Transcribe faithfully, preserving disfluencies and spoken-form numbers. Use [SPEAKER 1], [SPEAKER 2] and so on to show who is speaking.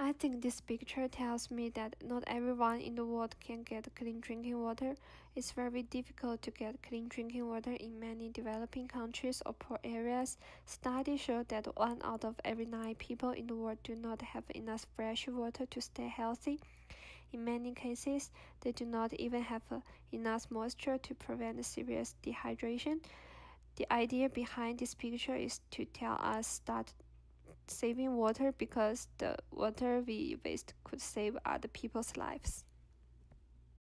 [SPEAKER 1] I think this picture tells me that not everyone in the world can get clean drinking water. It's very difficult to get clean drinking water in many developing countries or poor areas. Studies show that one out of every nine people in the world do not have enough fresh water to stay healthy. In many cases, they do not even have uh, enough moisture to prevent serious dehydration. The idea behind this picture is to tell us start saving water because the water we waste could save other people's lives.